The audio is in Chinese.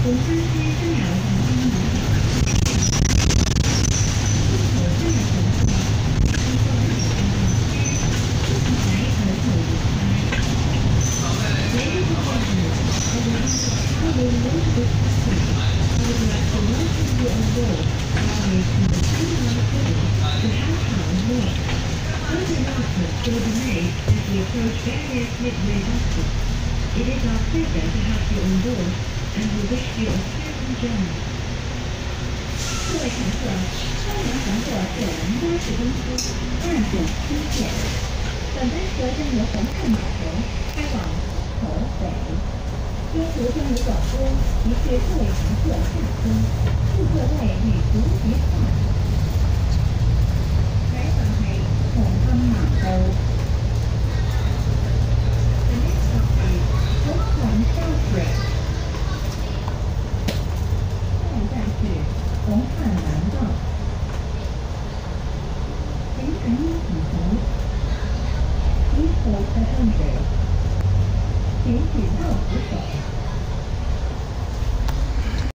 红山区3条黄金门口，入口站的乘客，经过日本站区，来和口离开。Ladies and gentlemen, as we will move this passage, I would like to welcome you on board our to the Shanghai City to Hankou North. Further announcements will be made as we approach various midway buses. It is our pleasure to have you on board, and we wish you a pleasant journey. 各位乘客，欢迎乘坐铁兰巴士公司297线。本班车将由红磡码头开往合肥。中途将有广播提示各位乘客下车，入座位与足及划分。改返係紅磡碼頭。The next stop is Hong Kong South Bridge. 下一站是红磡南道。请乘务请投。Please hold the handle. 请举